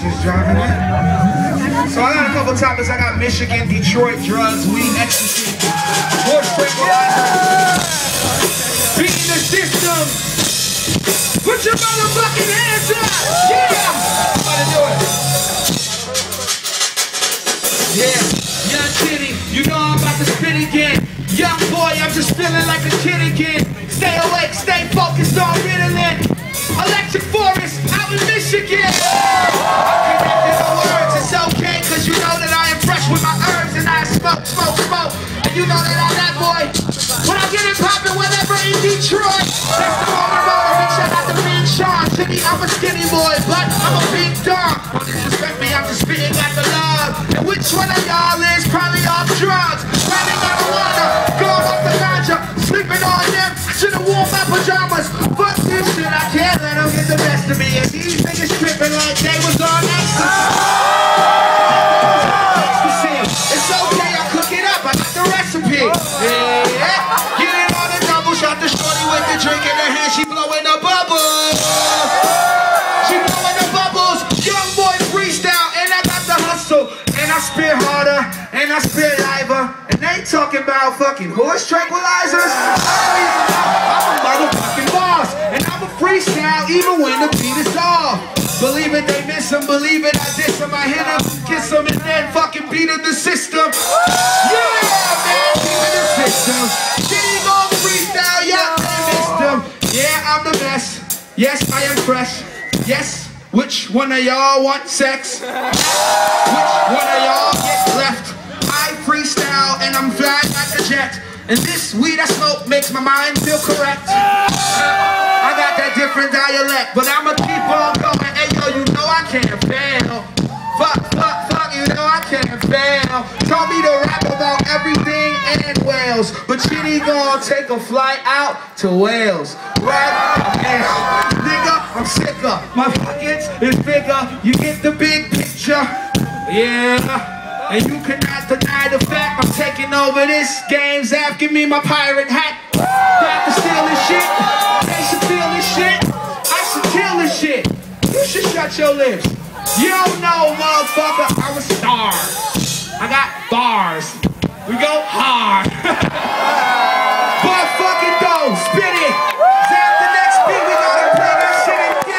just driving in. So I got a couple topics. I got Michigan, Detroit, drugs, weed, ecstasy, horse tranquilizer, beating the system. Put your motherfucking hands up! Yeah! I'm about to do it. Yeah, young Chiddy, you know I'm about to spit again. Young boy, I'm just feeling like a kid again. Stay awake, stay focused on Ritalin. Electric Forest out in Michigan. I'm connected to words, it's okay, cause you know that I am fresh with my herbs and I smoke. And you know that I'm that boy. When I'm getting poppin' whenever in Detroit. That's the moment, big shout out to me and Sean. Chiddy, I'm a skinny boy, but I'm a big dog. Don't disrespect me, I'm just spitting at the love. And which one of y'all is probably off drugs? Probably marijuana, going off the ganja, sleeping on them. Should've worn my pajamas. Fuck this shit, I can't let them get the best of me. And these niggas tripping like they was on ecstasy. It's okay, I cook it up, I got the recipe. Yeah, get it on the double shot, the shorty with the drink in her hand, she blowing the bubbles. She blowing the bubbles. Young boy freestyle, and I got the hustle. And I spit harder, and I spit liver. And they talking about fucking horse tranquilizers. I'm a motherfucking boss, and I'm a freestyle even when the beat is off. Believe it, they miss him. Believe it, I diss him. I hit him, kiss him, and then fucking beat in the system. Yeah, man, beat in the system. Chiddy gon' freestyle, yeah, they missed him. Yeah, I'm the best. Yes, I am fresh. Yes, which one of y'all want sex? Which one of y'all get left? I freestyle and I'm flying like a jet. And this weed I smoke makes my mind feel correct. I got that different dialect, but I'ma keep on going. Hey yo, you know I can't fail. Fuck, you know I can't fail. Told me to rap about everything and Wales, but Chiddy gon' take a flight out to Wales. Right? And nigga, I'm sicker. My pockets is bigger. You get the big picture. Yeah. And you cannot deny the fact I'm taking over this game. Zap, give me my pirate hat. Got to steal this shit. They should feel this shit. I should kill this shit. You should shut your lips. You don't know, motherfucker, I'm a star. I got bars. We go hard.